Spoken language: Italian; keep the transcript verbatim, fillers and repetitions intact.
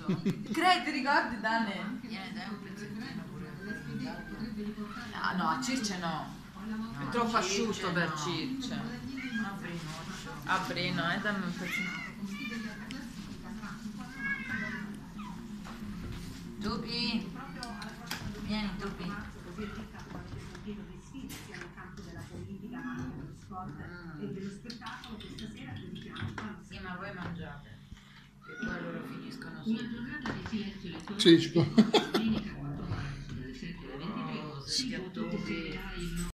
Credi, ricordi, Dani? Viene dai un pezzettino pure. Ah, no, a Circe no. No, È troppo Circe asciutto per no. Circe. A Brinoccio. A Brino, eh, dammi un pezzettino. Tupi. Vieni, Tupi. Sì, ma voi mangiate. Che poi loro finiscono su. Sì,